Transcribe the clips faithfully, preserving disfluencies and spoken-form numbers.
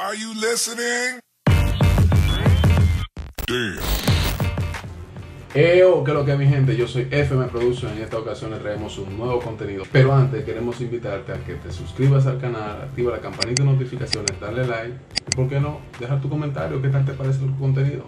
Are you listening? Damn. Eo, ¿qué es lo que, mi gente? Yo soy F M Production. En esta ocasión les traemos un nuevo contenido. Pero antes queremos invitarte a que te suscribas al canal, activa la campanita de notificaciones, darle like y, ¿por qué no?, dejar tu comentario. ¿Qué tal te parece el contenido?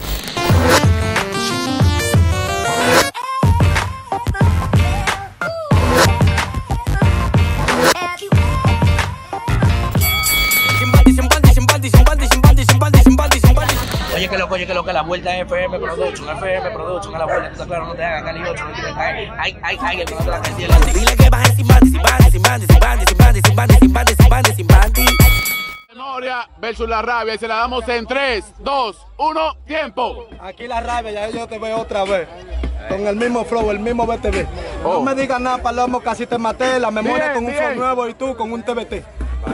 Oye, que lo oye, que lo que la vuelta es F M Production, F M Production, a la vuelta, tú estás claro, no te hagan cali ocho, no tienes ay, ay, ay, ay, el que no te la cancela. Dile que baje sin bandi, sin bandi, sin bandi, sin bandi, sin bandi, sin bandi, sin bandi, sin bandi, sin bandi. Memoria versus la rabia y se la damos en tres, dos, uno, tiempo. Aquí la rabia, ya yo te veo otra vez. Con el mismo flow, el mismo B T V. No Oh. me digas nada, Palomo, casi te maté. La memoria Bien, con un bien. flow nuevo y tú con un T V T.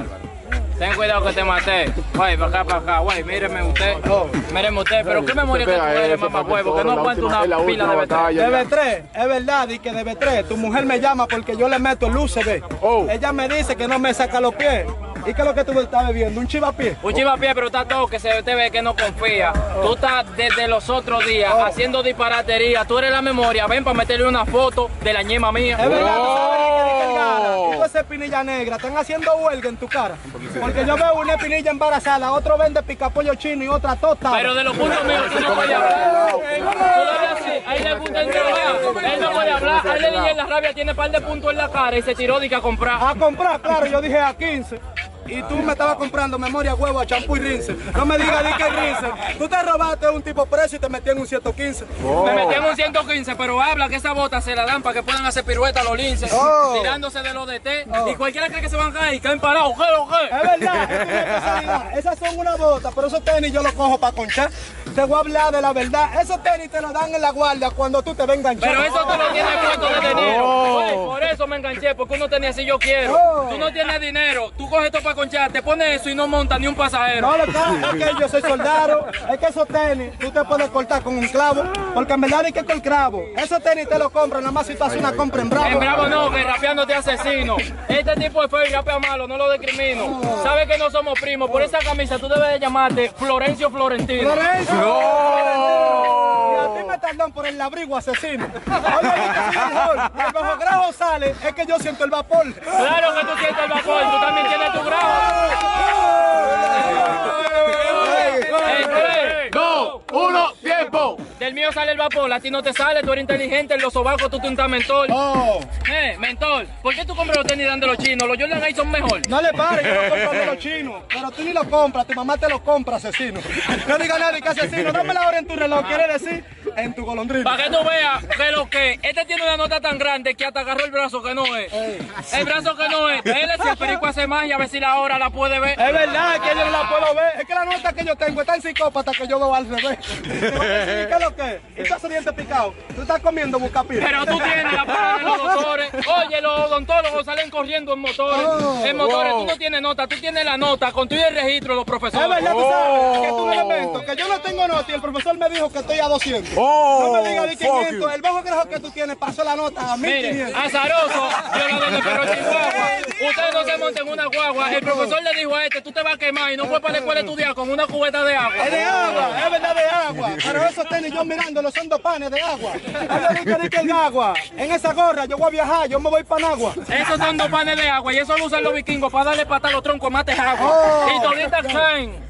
Ten cuidado que te maté. Güey, para acá, para acá. Güey, míreme usted. Míreme usted. Pero qué memoria que tú eres, mamá huevo, que no aguanta una pila de B T. D B tres, es verdad, y que D B tres. Tu mujer me llama porque yo le meto el U C B. Oh. Ella me dice que no me saca los pies. ¿Y qué es lo que tú estás bebiendo? ¿Un chivapié? Un chivapié, pero está todo que se te ve que no confía. Tú estás desde los otros días Oh. haciendo disparatería. Tú eres la memoria. Ven para meterle una foto de la ñema mía. Es verdad, tú Oh. sabes que que cara. Y tú esa espinilla negra, están haciendo huelga en tu cara. Porque yo veo una espinilla embarazada, otro vende picapollo chino y otra tota. Pero de los puntos míos tú no puedes hablar. Tú dale así, a él le gusta entregar. Él no puede hablar. A él le dije en la rabia, tiene par de puntos en la cara y se tiró de que a comprar. A comprar, claro, yo dije a quince. Y tú me estabas comprando memoria, huevo, champú y rinse. No me digas di que rinse. Tú te robaste un tipo preso y te metí en un ciento quince. Me metí en un ciento quince, pero habla que esa bota se la dan para que puedan hacer piruetas los linces, Oh. tirándose de los D T. Oh. Y cualquiera cree que se van a caer y caen parados. ¿Qué lo qué? Es verdad, es una especialidad. Esas son una bota, pero esos tenis yo los cojo para conchar. Te voy a hablar de la verdad. Esos tenis te los dan en la guardia cuando tú te ves enganchado. Pero eso tú lo tienes puesto desde enero. Oh. Ay, por eso me enganché, porque uno tenía así yo quiero. Oh. Tú no tienes dinero, tú coges esto para conchar, te pones eso y no monta ni un pasajero. No, lo que es que yo soy soldado, es que esos tenis tú te puedes cortar con un clavo, porque en verdad es que con clavo. Esos tenis te los compran, nada más si tú haces una compra en Bravo. En Bravo no, que rapeando te asesino. Este tipo de feo y rapea malo, no lo discrimino. Sabes que no somos primos, por esa camisa tú debes de llamarte Florencio Florentino. Florencio. Y a ti me tardan por el labrigo asesino. Oye, ¿viste si mejor? Y el bajo grado sale, es que yo siento el vapor. Claro que tú sientes el vapor, tú también tienes tu grado. En tres, Dos, uno, tiempo. del mío sale el vapor, a ti no te sale, tú eres inteligente, en los sobacos tú te untas mentol. Oh. Eh, mentol, ¿por qué tú compras los tenis de los chinos? Los Jordan ahí son mejor. No le pares, yo lo compro de los chinos. Pero tú ni lo compras, tu mamá te lo compra, asesino. No diga nadie que asesino. Dame la hora en tu reloj, quiere decir en tu golondrina. Para que tú veas que lo que, este tiene una nota tan grande que hasta agarró el brazo que no es. El brazo que no es. Él si el perico hace más y a ver si la hora la puede ver. Es verdad que yo no la puedo ver. Es que la nota que yo tengo es tan psicópata que yo veo al revés. Te voy a decir, ¿qué es lo que es? ¿Y tú haces dientes picados? ¿Tú estás comiendo bucapira? Pero tú tienes la parada de los doctores. Oye, los odontólogos salen corriendo en motores. Oh, en motores wow. tú no tienes nota, tú tienes la nota con tu y el registro de los Es profesores. verdad, tú sabes que es un elemento, que yo no tengo nota y el profesor me dijo que estoy a doscientos. Oh, No me digas de fuck quinientos, you. el bajo grajo que tú tienes pasó la nota a Mire, mil quinientos. azaroso, violador de perro chihuahua. Usted no se monta en una guagua. El profesor le dijo a este, tú te vas a quemar y no fue para la escuela a estudiar con una cubeta de agua. Es de agua, es verdad de agua. Pero esos tenis yo mirándolo son dos panes de agua. Es de que el agua. En esa gorra yo voy a viajar, yo me voy para Nagua. Esos son dos panes de agua y eso lo usan los vikingos para darle patada a los troncos, mates agua. Oh. Y toditas caen.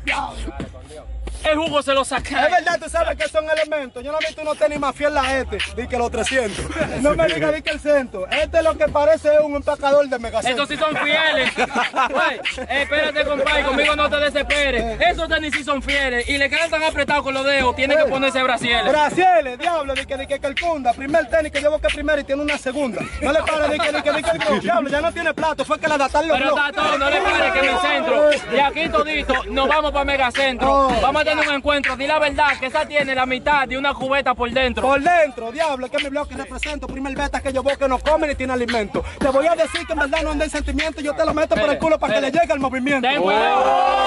El jugo se lo saca. Es verdad, tú sabes que son elementos. Yo no he visto unos tenis más fiel a este, di que los trescientos. No me digas di que el cento. Este lo que parece es un empacador de megacentro. Estos sí son fieles. Güey, eh, espérate, compadre, conmigo no te desesperes. Esos tenis sí son fieles y le quedan tan apretados con los dedos, tiene que ponerse brasieles. Brasieles, diablo, di que, di que, que el funda. Primer tenis que llevo que primero y tiene una segunda. No le pares, di que, di que, di que, di que, diablo, ya no tiene plato, fue que la dataron los Pero está todo, no le pares que me centro. Y aquí todito nos vamos para Megacentro. Oh. Vamos a tener un encuentro. Di la verdad que esa tiene la mitad de una cubeta por dentro. Por dentro, diablo, es que mi bloque represento. Primer beta que yo veo que no come ni tiene alimento. Te voy a decir que en verdad no anda en sentimiento. Yo te lo meto por el culo para que le llegue el movimiento. Ten cuidado.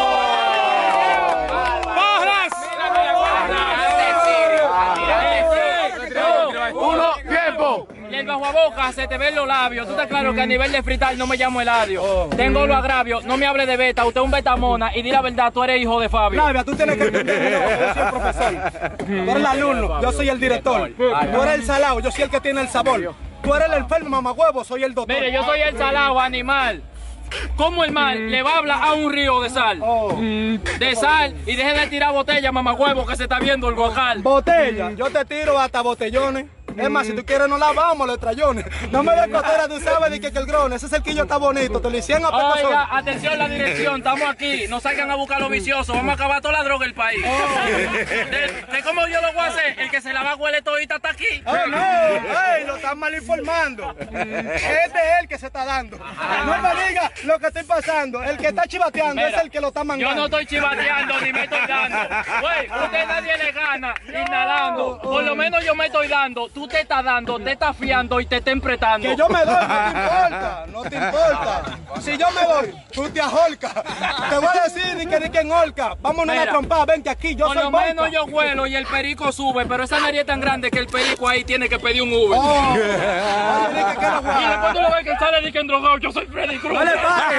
¡Barras! Uno, tiempo. El bajo aguaboca se te ven los labios. Tú estás claro que a nivel de freestyle no me llamo Eladio. Oh. Tengo los agravios, no me hable de beta, usted es un betamona y di la verdad, tú eres hijo de Fabio. Flavia, tú tienes que entender, yo soy el profesor. Tú eres el alumno, yo soy el director. Tú eres el salado, yo soy el que tiene el sabor. Tú eres el enfermo, mamagüevo, soy el doctor. Mire, yo soy el salado, animal. ¿Cómo el mal le va a hablar a un río de sal? Oh. De sal y deje de tirar botella, mamagüevo, que se está viendo el guacal. Botella, yo te tiro hasta botellones. Es más, si tú quieres no la vamos, los trayones. No me des cotera, tú sabes de que, que el grone, ese cerquillo está bonito, te lo hicieron a pecozón. Oiga, atención la dirección, estamos aquí, no salgan a buscar los viciosos, vamos a acabar toda la droga del país. Oh. De, de cómo yo lo voy a hacer, el que se la va a huele todita está aquí. Oh, no, hey, lo están mal informando. Este es el que se está dando. No me digas lo que estoy pasando, el que está chivateando. Mira, es el que lo está mangando. Yo no estoy chivateando ni me estoy dando. Güey, usted nadie le gana inhalando, por lo menos yo me estoy dando. Tú te estás dando, te estás fiando y te estás empretando. Que yo me doy, no te importa, no te importa. Si yo me doy, tú te ajolcas. Te voy a decir ni que ni que en holca. Vámonos a trompar, vente aquí, yo por soy lo Volca. menos yo vuelo y el perico sube, pero esa nariz es tan grande que el perico ahí tiene que pedir un Uber. Oh. Oye, Nique, ¿qué lo y después tú lo ves que sale Nique en drogado, yo soy Freddy Cruz. No le pague.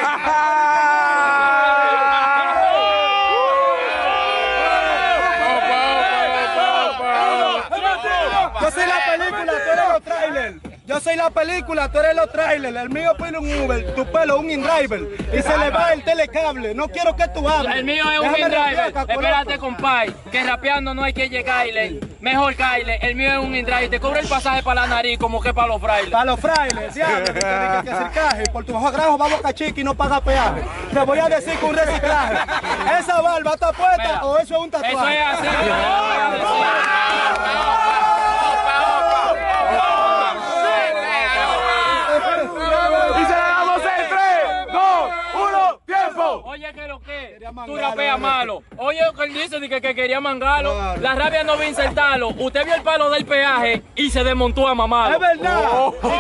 Yo soy la película, tú eres los trailers. Yo soy la película, tú eres los trailers. El mío pide un Uber, tu pelo un InDriver. Y se le va el telecable. No quiero que tú hables. El mío es un InDriver. Espérate, compay, que rapeando no hay que llegarle. Mejor caile. El mío es un InDriver. Te cobra el pasaje para la nariz como que para los frailes. Para los frailes, diablo, que te dije que acercaje. Por tu bajo grajo vamos a Chiqui y no paga peaje. Te voy a decir que un reciclaje. ¿Esa barba está puesta? Mira, o eso es un tatuaje? Eso es así. Yo lo voy a decir. Oye, que lo que tú rapeas malo. Oye, lo que él dice de que, que quería mangarlo. Claro. La rabia no va a insertarlo. Usted vio el palo del peaje y se desmontó a mamarlo. Es verdad. Oh, oh,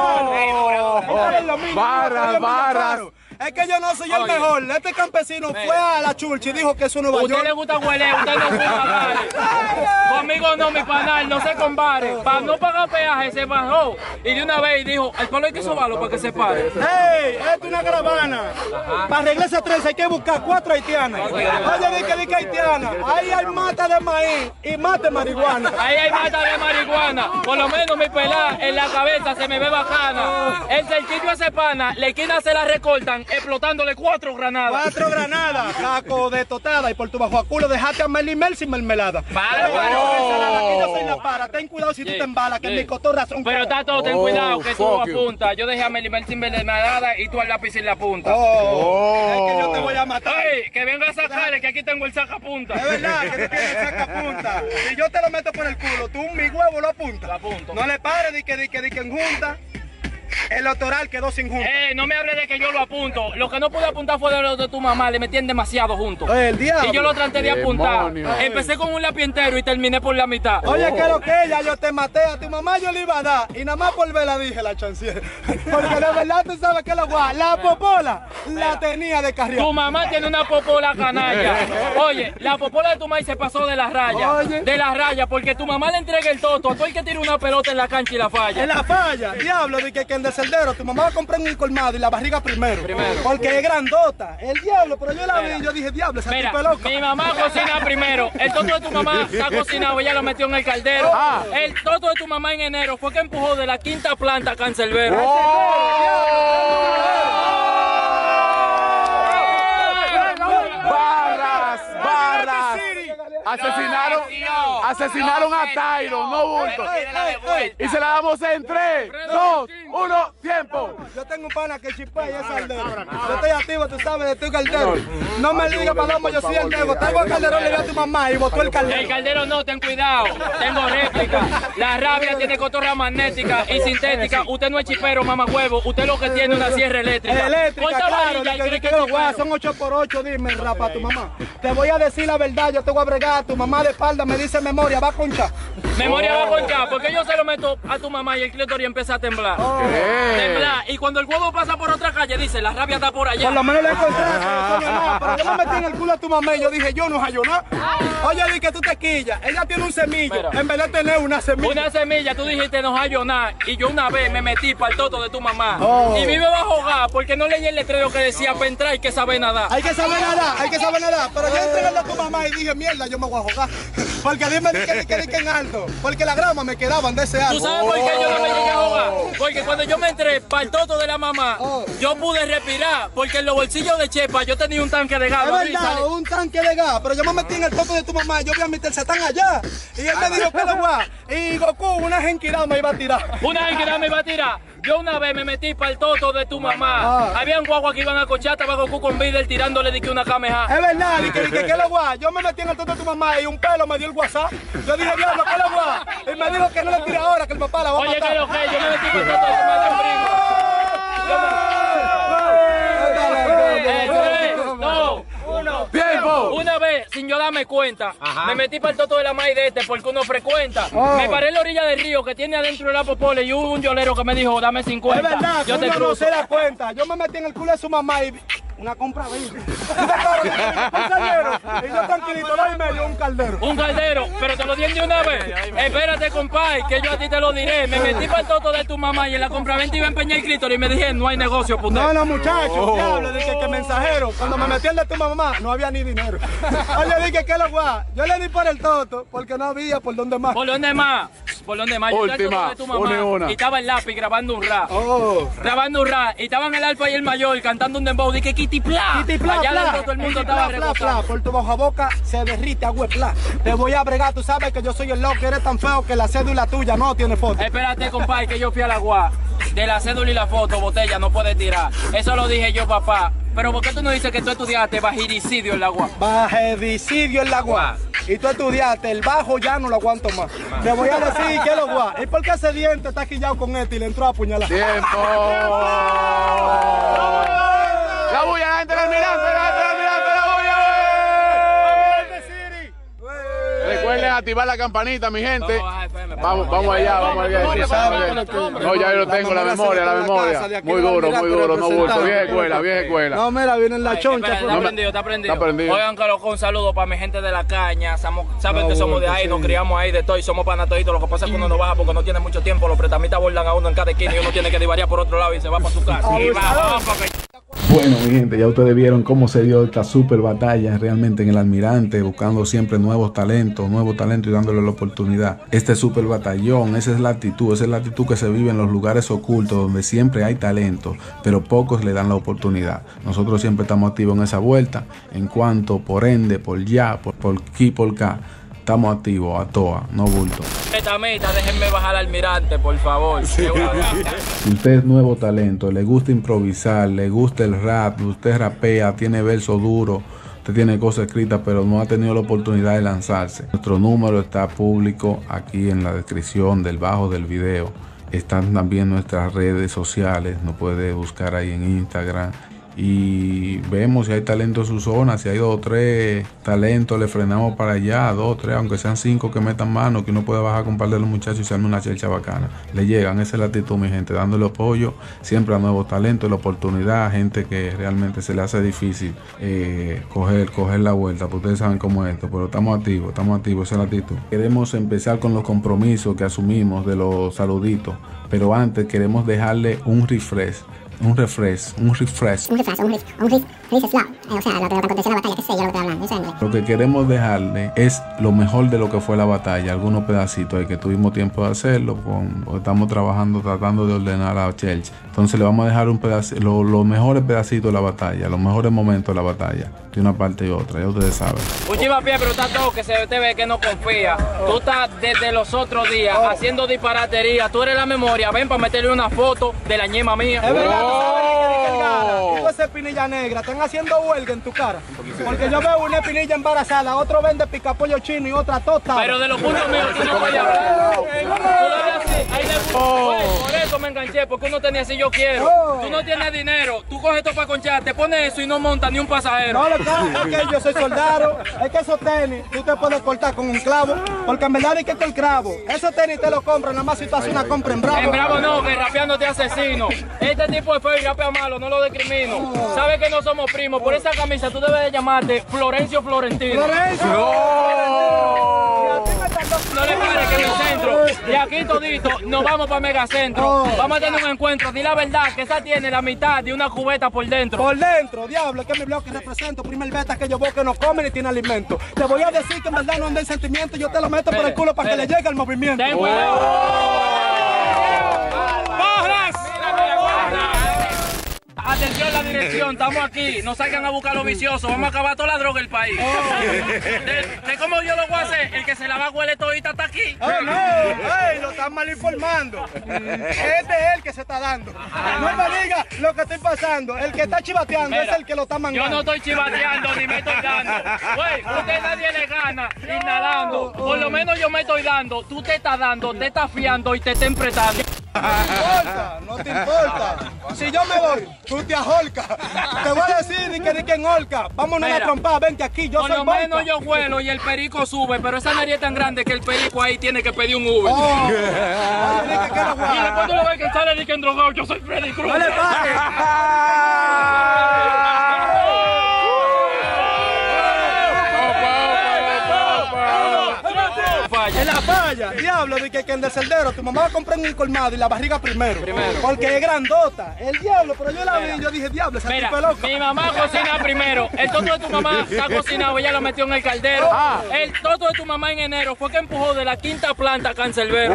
oh, oh, oh. Barras, barras. Es que yo no soy el Oye. mejor. Este campesino Mira. fue a la Churchi y dijo que eso no va a Usted le gusta huele, usted no fuma dale. Conmigo no, mi panal, no se compare. Para no pagar peaje se bajó y de una vez dijo, el palo hay que sobarlo para que se pare. ¡Ey! Esto es una caravana. Para arreglar esa trenza hay que buscar cuatro haitianas. Oye, di que di que haitiana. Ahí hay mata de maíz y mata de marihuana. Ahí hay mata de marihuana. Por lo menos mi pelá en la cabeza se me ve bacana. El cerquillo ese pana, la esquina se la recortan explotándole cuatro granadas. Cuatro granadas, caco de totada. Y por tu bajo a culo dejaste a Melimel sin mermelada. Vale, bueno. Aquí yo soy la para. Ten cuidado si sí, tú te embalas, que sí. mi cotorra son. Pero está todo, ten cuidado, que tú apuntas. Yo dejé a Melimel sin mermelada y tú al lápiz sin la punta. Oh, oh. Es que yo te voy a matar. Ey, que venga a sacarle, que aquí tengo el sacapunta. Es verdad, que tú tienes el sacapunta. Si yo te lo meto por el culo, tú mi huevo lo apuntas. Lo apunto. No le pares, di que, di que, di que en junta. El doctoral quedó sin junta. Eh, no me hable de que yo lo apunto. Lo que no pude apuntar fue de lo de tu mamá. Le metían demasiado juntos. El diablo. Y yo lo traté de apuntar. Ay. Empecé con un lápiz entero y terminé por la mitad. Oye, oh. que lo que ella, yo te maté. A tu mamá yo le iba a dar. Y nada más por verla dije la chanciera. Porque de verdad tú sabes que la guay. La popola Mira, la tenía de carrión. Tu mamá tiene una popola canalla. Oye, la popola de tu mamá se pasó de la raya. Oye. De la raya. Porque tu mamá le entrega el toto. A tú hay que tirar una pelota en la cancha y la falla. En la falla. Diablo, de que, que en descendero tu mamá va a comprar un colmado y la barriga primero. Primero. Porque es grandota. El diablo, pero yo la vi y yo dije, diablo, esa tipo loca. Mi mamá cocina primero. El toto de tu mamá está cocinado, ella lo metió en el caldero. Ah. El toto de tu mamá en enero fue que empujó de la quinta planta a Cancerbero. Oh. Barras, barras. Asesinaron, asesinaron a Tyron, no bulto. Y se la damos en tres, dos, uno, tiempo. Yo tengo un pana que chipea y es aldero. Yo estoy activo, tú sabes, de tu caldero. No me digas paloma, yo soy el nego. Tengo el calderón, le dio a tu mamá y botó el caldero. El caldero no, ten cuidado. Tengo réplica. La rabia tiene cotorra magnética y sintética. Usted no es chipero, mamá huevo. Usted lo que tiene es una sierra eléctrica. Eléctrica, claro. Que, que, que son ocho por ocho, dime, rapa, tu mamá. Te voy a decir la verdad, yo te voy a bregar. Tu mamá de espalda me dice memoria, va a conchar. Memoria va con K, porque yo se lo meto a tu mamá y el clítoris empieza a temblar. Oh. Temblar. Y cuando el huevo pasa por otra calle, dice, la rabia está por allá. Por lo menos le encontré, eso no es nada, pero yo me metí en el culo a tu mamá y yo dije, yo no hallo nada. Oye, di que tú te quillas, ella tiene un semillo, Mira. en vez de tener una semilla. Una semilla, tú dijiste no hallo nada. Y yo una vez me metí para el toto de tu mamá. Oh. Y vive bajo gas porque no leí el letrero que decía para entrar y que sabe nadar. Hay que saber nada, hay que saber nada. Pero yo entré a tu mamá y dije, mierda, yo me voy a jugar. Porque dime que que que en alto. Porque la grama me quedaban de ese ¿Tú árbol. sabes por qué yo no me llegué a jugar? Porque cuando yo me entré para el toto de la mamá, Oh. yo pude respirar. Porque en los bolsillos de Chepa yo tenía un tanque de gas. Es lo abrí y verdad, salí. un tanque de gas, pero yo me metí en el toto de tu mamá y yo vi a mister Satán allá. Y él me dijo que lo guá. Y Goku, una genquirada me iba a tirar. Una vez que me iba a tirar. Yo una vez me metí para el toto de tu mamá. Ah. Había un guagua que iban a cochar, estaba Goku con Videl tirándole de que una cameja. Es verdad, y que, y que, que lo guá. Yo me metí en el toto de tu mamá y un pelo me dio el WhatsApp. Yo dije, diablo, ¿qué lo guá? Y me dijo que no le tire ahora, que el papá la va a Oye, matar. que lo que yo me metí para el toto de tu madre, un brinco. Yo me- Eh, tres, dos, uno. ¡Tiempo! Una vez, sin yo darme cuenta, me metí para el toto de la maíz de este porque uno frecuenta. Oh. Me paré en la orilla del río que tiene adentro la popole y hubo un yolero que me dijo, dame Es cincuenta. verdad, yo que te uno no cruzo. se da cuenta. Yo me metí en el culo de su mamá y una compra veinte. Y yo tranquilito, dos y medio, un caldero. Un caldero, pero te lo di de una vez. Espérate, compadre, que yo a ti te lo diré. Me metí para el toto de tu mamá y en la compraventa iba a empeñar el clítoris y me dije, no hay negocio, punto. No, no, muchachos, diablo, dije que mensajero. Cuando me metí el de tu mamá, no había ni dinero. Oye, dije que lo guá. Yo le di por el toto porque no había por dónde más. ¿Por dónde más? ¿Por dónde más? Yo entré al Última, toto de tu mamá une una. y estaba el lápiz grabando un rap. Oh. Grabando un rap y estaban el Alfa y el Mayor cantando un dembow. Dije, Kitty Pla. Kitty pla, Allá pla, adentro todo el mundo Kitty estaba pla, pla, rebotando. pla. Por tu baja boca se derrite agua pla. Te voy a bregar, tú sabes que yo soy el loco, eres tan feo que la cédula tuya no tiene foto. Espérate, compadre, que yo fui a la guá. De la cédula y la foto, botella, no puedes tirar. Eso lo dije yo, papá. Pero ¿por qué tú no dices que tú estudiaste bajiricidio en la guá? Bajedicidio en la guá. Y tú estudiaste, el bajo ya no lo aguanto más. Te voy a decir que lo guá. ¿Y por qué ese diente está quillado con este y le entró a apuñalar? ¡Tiempo! ¡La bulla, la gente del almirante, la gente del almirante, la bulla! Recuerden activar la campanita, mi gente. Vamos a bajar, F M, Vamos, vamos allá, vamos allá. Vamos, Sí, vamos, sabe. vamos, No, ya yo lo tengo, la memoria, la memoria. Muy duro, muy duro, no bulto. Vieja escuela, vieja escuela. No, mira, viene en la choncha. Espera, pues. está prendido, está prendido. Está prendido. Oigan, que loco, un saludo para mi gente de la caña. Somos- saben No, que somos de bulto, ahí, sí. nos criamos ahí de todo y somos panatoditos. Lo que pasa es que uno no baja porque no tiene mucho tiempo. Los pretamitas bordan a uno en cada esquina y uno tiene que divariar por otro lado y se va para su casa. Y va, va, porque... Bueno, mi gente, ya ustedes vieron cómo se dio esta super batalla realmente en el Almirante, buscando siempre nuevos talentos, nuevos talentos y dándole la oportunidad. Este super batallón, esa es la actitud, esa es la actitud que se vive en los lugares ocultos donde siempre hay talento, pero pocos le dan la oportunidad. Nosotros siempre estamos activos en esa vuelta, en cuanto, por ende, por ya, por, por aquí, por acá. Estamos activos, a toa, no bulto. Pretamita, déjenme bajar al almirante, por favor. Qué bueno. Si usted es nuevo talento, le gusta improvisar, le gusta el rap, usted rapea, tiene verso duro, usted tiene cosas escritas, pero no ha tenido la oportunidad de lanzarse. Nuestro número está público aquí en la descripción del bajo del video. Están también nuestras redes sociales, nos puede buscar ahí en Instagram. Y vemos si hay talento en su zona, si hay dos o tres talentos, le frenamos para allá, dos o tres, aunque sean cinco que metan mano, que uno puede bajar con un par de los muchachos y se arme una chelcha bacana. Le llegan, esa es la actitud, mi gente, dándole apoyo siempre a nuevos talentos, la oportunidad a gente que realmente se le hace difícil eh, coger, coger la vuelta, porque ustedes saben cómo es esto, pero estamos activos, estamos activos, esa es la actitud. Queremos empezar con los compromisos que asumimos de los saluditos, pero antes queremos dejarle un refresh. Un refresh, un refresh. Un refresh, un refresh, un refresh slot. Eh, o sea, lo que aconteció en la batalla, qué sé yo lo que estoy hablando, eso es inglés. Lo que queremos dejarle es lo mejor de lo que fue la batalla, algunos pedacitos ahí que tuvimos tiempo de hacerlo, con, estamos trabajando, tratando de ordenar a Chelsea. Entonces le vamos a dejar un pedacito, lo, los mejores pedacitos de la batalla, los mejores momentos de la batalla, de una parte y otra, ya ustedes saben. Uchima pie, pero está todo que se te ve que no confía. Tú estás desde los otros días haciendo disparatería. Tú eres la memoria. Ven para meterle una foto de la ñema mía. Es verdad, tú sabes que cara. Digo, esa espinilla negra, están haciendo huelga en tu cara. Porque yo veo una espinilla embarazada, otro vende picapollo chino y otra tota. Pero de los puntos míos tú no puedes hablar. Tú debes así, ahí le- Güey, por eso me enganché, porque uno tenía así yo quiero. Tú no tienes dinero, tú coges esto para conchar, te pones eso y no monta ni un pasajero. No, lo que es que yo soy soldado, es que esos tenis tú te puedes cortar con un clavo, porque en verdad hay que con el clavo. Esos tenis te los compran, nada más si tú haces una compra en Bravo. En Bravo no, que rapeando te asesino. Este tipo de feo y rapea malo, no lo discrimino. Sabes que no somos primos, por esa camisa tú debes de llamarte Florencio Florentino. Florencio. No le pares que en el centro, y aquí todito, nos vamos para Megacentro. Vamos a tener un encuentro, di la verdad, que esa tiene la mitad de una cubeta por dentro. Por dentro, diablo, que es mi bloque represento. Primer beta que yo veo que no come ni tiene alimento. Te voy a decir que en verdad no anda en sentimiento. Yo te lo meto por el culo para que le llegue el movimiento. Ten cuidado. ¡Barras! Atención la dirección, estamos aquí, no salgan a buscar los viciosos, vamos a acabar toda la droga del país. De, de cómo yo lo voy a hacer, el que se la va a huele todita está aquí. ¡Oh, no! ¡Ey, lo están mal informando! Este es el que se está dando. No me diga lo que estoy pasando. El que está chivateando Mira, es el que lo está mangando. Yo no estoy chivateando ni me estoy dando. Güey, usted nadie le gana inhalando. Por lo menos yo me estoy dando. Tú te estás dando, te estás fiando y te estás empretando. No te importa, no te importa. Si yo me voy, tú te ahorcas. Te voy a decir ni que ni que en holca. Vámonos a Mira, la trompada, vente aquí, yo Por soy lo menos Volca. yo vuelo y el perico sube, pero esa nariz es tan grande que el perico ahí tiene que pedir un Uber. Oh, oye, ni que quiero Y jugar. después tú lo ves que sale y que en drogado, yo soy Freddy Cruz. No le pares. En la falla, diablo, de que, que en el celdero tu mamá va a comprar un colmado y la barriga primero. Primero. Porque es grandota. El diablo, pero yo la vi y yo dije, diablo, esa Mira, tipa es loca. mi mamá cocina primero. El toto de tu mamá está cocinado, ella lo metió en el caldero. El toto de tu mamá en enero fue que empujó de la quinta planta a Cancerbero.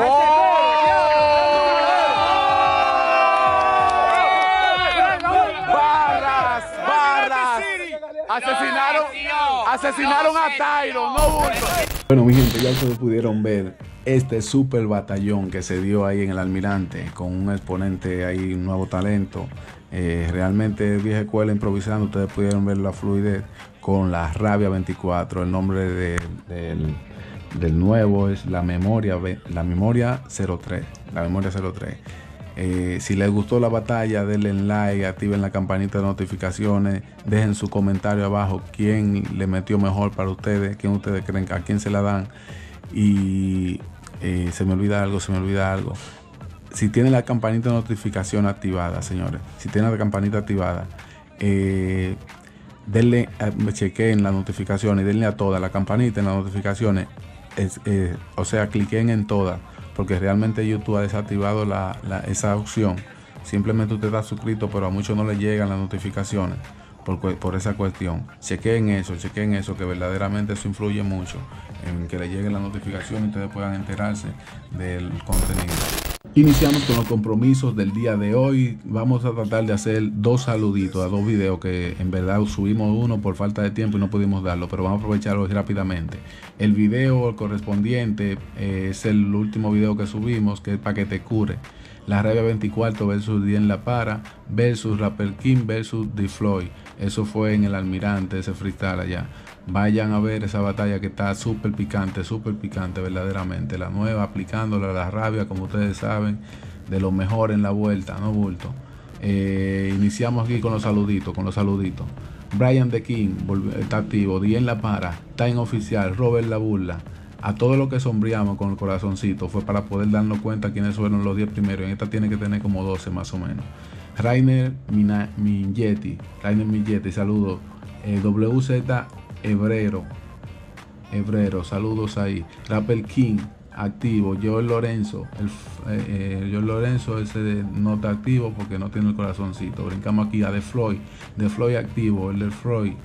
Barras, barras. Asesinaron, asesinaron a Tyron, no bulto. Bueno, mi gente, ya ustedes pudieron ver este super batallón que se dio ahí en el Almirante con un exponente ahí, un nuevo talento. Eh, realmente vieja escuela improvisando, ustedes pudieron ver la fluidez con la Rabia veinticuatro. El nombre de, del, del nuevo es la memoria, la memoria cero tres. La memoria cero tres. Eh, si les gustó la batalla, denle like, activen la campanita de notificaciones, dejen su comentario abajo quién le metió mejor para ustedes, quién ustedes creen, a quién se la dan. Y eh, se me olvida algo, se me olvida algo. Si tienen la campanita de notificación activada, señores, si tienen la campanita activada, eh, denle, eh, chequen las notificaciones, denle a todas la campanita en las notificaciones, es, eh, o sea, cliquen en todas, porque realmente YouTube ha desactivado la, la, esa opción. Simplemente usted está suscrito, pero a muchos no le llegan las notificaciones por, por esa cuestión. Chequen eso, chequen eso, que verdaderamente eso influye mucho en que le lleguen las notificaciones y ustedes puedan enterarse del contenido. Iniciamos con los compromisos del día de hoy. Vamos a tratar de hacer dos saluditos a dos videos que en verdad subimos uno por falta de tiempo y no pudimos darlo, pero vamos a aprovecharlo rápidamente. El video correspondiente eh, es el último video que subimos, que es para que te cure. La Rabia veinticuatro versus Dien La Para versus Rapper King versus The Floyd. Eso fue en el Almirante, ese freestyle allá. Vayan a ver esa batalla que está súper picante, súper picante verdaderamente. La nueva, aplicándola a la Rabia, como ustedes saben, de lo mejor en la vuelta, no bulto. Eh, iniciamos aquí con los saluditos, con los saluditos. Brian The King está activo, Dien La Para, Time Oficial, Robert La Burla. A todo lo que sombreamos con el corazoncito fue para poder darnos cuenta quiénes fueron los diez primeros. En esta tiene que tener como doce más o menos. Rainer Mingetti, Rainer Mingetti, saludos. Eh, W Z Hebrero, Hebrero, saludos ahí. Rapper King, activo. Joel Lorenzo, el, eh, eh, Joel Lorenzo ese no está activo porque no tiene el corazoncito. Brincamos aquí a The Floyd, The Floyd activo, el de Floyd.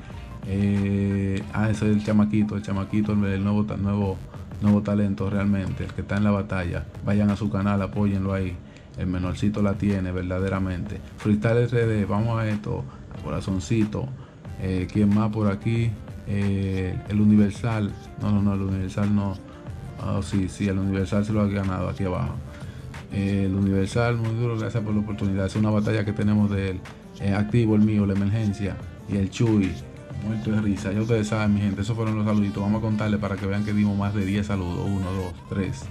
Eh, ah, ese es el chamaquito, el chamaquito, el, el nuevo, nuevo, nuevo talento realmente, el que está en la batalla. Vayan a su canal, apóyenlo ahí. El menorcito la tiene verdaderamente. Freestyle R D, vamos a esto, corazoncito. Eh, ¿Quién más por aquí? Eh, el Universal, no, no, no, el Universal no. Oh, sí, sí, el Universal se lo ha ganado aquí abajo. Eh, el Universal, muy duro, gracias por la oportunidad. Es una batalla que tenemos de él. eh, activo el mío, la emergencia, y el Chuy, muerto de risa. Ya ustedes saben, mi gente, esos fueron los saluditos. Vamos a contarle para que vean que dimos más de diez saludos. uno, dos, tres,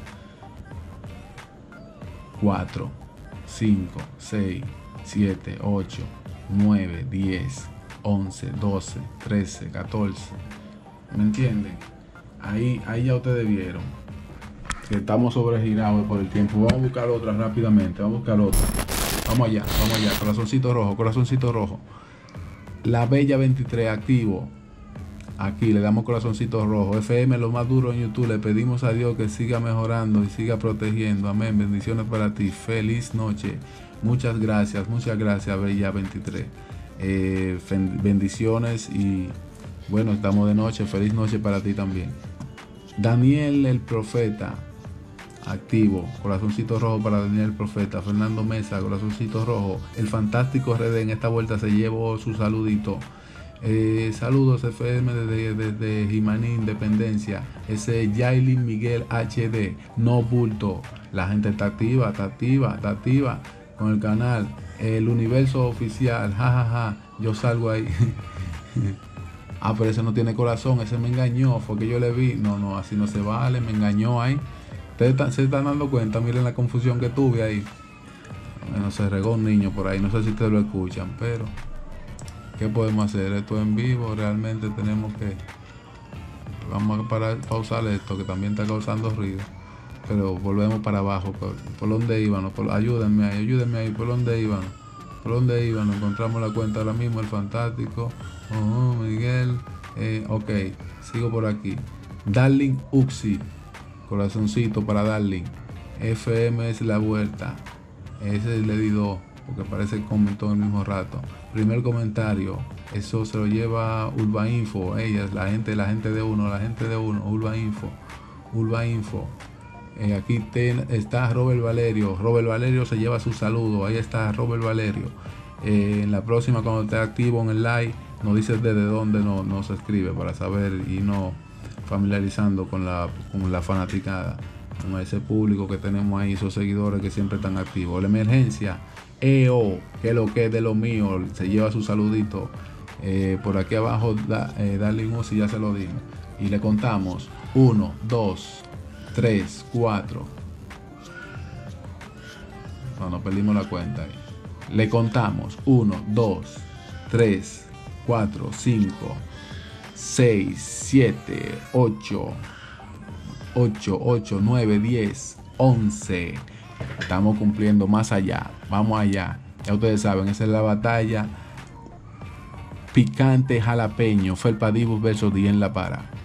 cuatro, cinco, seis, siete, ocho, nueve, diez, once, doce, trece, catorce. ¿Me entienden? Ahí, ahí ya ustedes vieron que estamos sobregirados por el tiempo. Vamos a buscar otra rápidamente. Vamos a buscar otra. Vamos allá, vamos allá. Corazoncito rojo, corazoncito rojo. La Bella veintitrés activo. Aquí le damos corazoncito rojo. F M, lo más duro en YouTube. Le pedimos a Dios que siga mejorando y siga protegiendo. Amén. Bendiciones para ti. Feliz noche. Muchas gracias, muchas gracias, Bella veintitrés. Eh, bendiciones y bueno, estamos de noche. Feliz noche para ti también. Daniel el Profeta, activo. Corazoncito rojo para Daniel el Profeta. Fernando Mesa, corazoncito rojo. El fantástico R D en esta vuelta se llevó su saludito. Eh, saludos F M desde, desde Jimaní Independencia. Ese Yailin Miguel H D. No bulto. La gente está activa, está activa, está activa con el canal. El universo oficial. Jajaja. Ja, ja. Yo salgo ahí. Ah, pero ese no tiene corazón, ese me engañó, fue que yo le vi. No, no, así no se vale, me engañó ahí. Ustedes están, se están dando cuenta, miren la confusión que tuve ahí. Bueno, se regó un niño por ahí, no sé si ustedes lo escuchan, pero ¿qué podemos hacer? Esto en vivo, realmente tenemos que... Vamos a parar, pausar esto, que también está causando ruido. Pero volvemos para abajo, ¿por, por dónde iban? Por, ayúdenme ahí, ayúdenme ahí, ¿por dónde iban? ¿Por dónde iban? Encontramos la cuenta ahora mismo, el fantástico. Oh, Miguel. Eh, ok, sigo por aquí. Darling Uxi. Corazoncito para Darling. F M es la vuelta. Ese le di dos, porque parece que comentó en el mismo rato. Primer comentario. Eso se lo lleva Urba Info. Ella es la gente, la gente de uno, la gente de uno. Urba Info. Urba Info. Eh, aquí ten, está Robert Valerio. Robert Valerio se lleva su saludo. Ahí está Robert Valerio. Eh, en la próxima, cuando esté activo en el live, nos dice desde dónde nos no se escribe para saber y no familiarizando con la, con la fanaticada, con ese público que tenemos ahí, esos seguidores que siempre están activos. La emergencia, E O, que es lo que es de lo mío, se lleva su saludito. Eh, por aquí abajo, da, eh, Darling Uzi, ya se lo dimos. Y le contamos uno, dos, tres, cuatro. No, nos perdimos la cuenta ahí. Le contamos uno, dos, tres, cuatro, cinco, seis, siete, ocho, ocho, ocho, nueve, diez, once. Estamos cumpliendo más allá. Vamos allá. Ya ustedes saben, esa es la batalla. Picante jalapeño. Felpa Divus versus Dien La Para.